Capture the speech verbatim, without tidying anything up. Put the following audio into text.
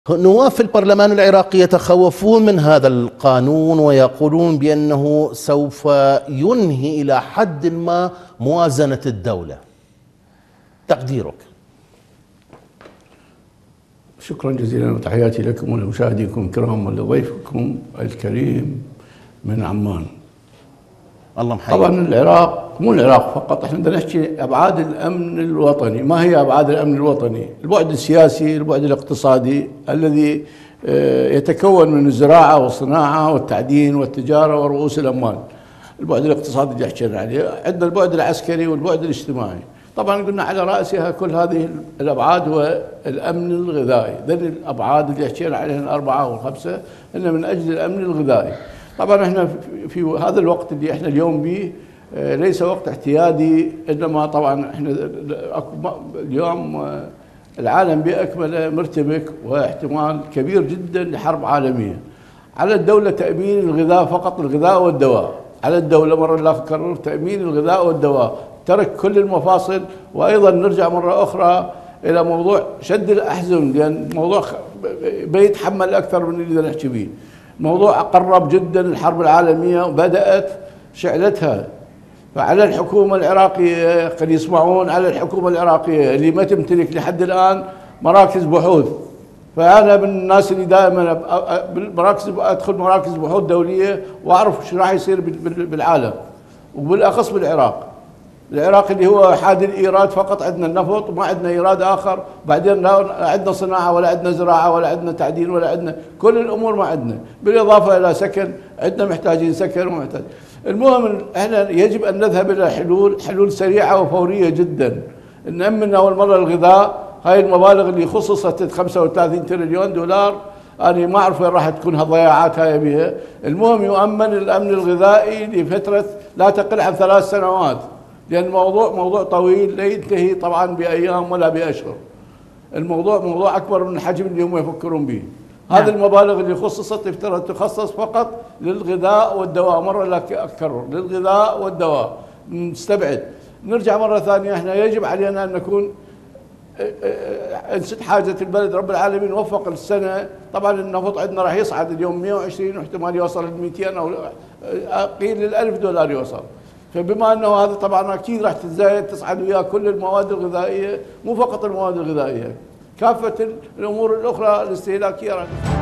نواب في البرلمان العراقي يتخوفون من هذا القانون ويقولون بأنه سوف ينهي إلى حد ما موازنة الدولة. تقديرك؟ شكرا جزيلا وتحياتي لكم ولمشاهديكم الكرام ولضيفكم الكريم من عمان. الله محييك. طبعا العراق مو العراق فقط، احنا بدنا نحكي ابعاد الامن الوطني. ما هي ابعاد الامن الوطني؟ البعد السياسي، البعد الاقتصادي الذي يتكون من الزراعه والصناعه والتعدين والتجاره ورؤوس الاموال. البعد الاقتصادي اللي حكينا عليه، عندنا البعد العسكري والبعد الاجتماعي. طبعا قلنا على راسها كل هذه الابعاد هو الامن الغذائي. ذني الابعاد اللي حكينا عليها الاربعه والخمسه ان من اجل الامن الغذائي. طبعا احنا في هذا الوقت اللي احنا اليوم به ليس وقت اعتيادي، انما طبعا احنا اليوم العالم باكمله مرتبك واحتمال كبير جدا لحرب عالميه. على الدوله تامين الغذاء فقط، الغذاء والدواء. على الدوله مره لا اكرر تامين الغذاء والدواء، ترك كل المفاصل. وايضا نرجع مره اخرى الى موضوع شد الاحزم، لان الموضوع بيتحمل اكثر من اللي نحكي به. موضوع قرب جدا، الحرب العالميه بدات شعلتها. فعلى الحكومه العراقيه، قد يسمعون على الحكومه العراقيه اللي ما تمتلك لحد الان مراكز بحوث. فانا من الناس اللي دائما بالمراكز ادخل مراكز بحوث دوليه واعرف شو راح يصير بالعالم وبالاخص بالعراق. العراق اللي هو حاد الايراد فقط، عندنا النفط وما عندنا ايراد اخر، بعدين لا عندنا صناعه ولا عندنا زراعه ولا عندنا تعدين ولا عندنا كل الامور ما عندنا، بالاضافه الى سكن، عندنا محتاجين سكن ومحتاج. المهم احنا يجب ان نذهب الى حلول، حلول سريعه وفوريه جدا. نأمن اول مره الغذاء، هاي المبالغ اللي خصصت خمسة وثلاثين تريليون دولار، انا ما اعرف وين راح تكون هالضياعات هاي بها. المهم يؤمن الامن الغذائي لفتره لا تقل عن ثلاث سنوات، لأن الموضوع موضوع طويل لا ينتهي طبعا بأيام ولا بأشهر. الموضوع موضوع أكبر من الحجم اللي هم يفكرون به. هذه المبالغ اللي خصصت افترض تخصص فقط للغذاء والدواء، مرة لا أكرر، للغذاء والدواء. نستبعد. نرجع مرة ثانية، احنا يجب علينا أن نكون انسد حاجة البلد. رب العالمين وفق السنة. طبعا النفط عندنا راح يصعد اليوم مئة وعشرين واحتمال يوصل ل مئتين او قيل للألف دولار يوصل. فبما انه هذا طبعا اكيد راح تتزايد تصعد وياه كل المواد الغذائيه، مو فقط المواد الغذائيه، كافه الامور الاخرى الاستهلاكيه راح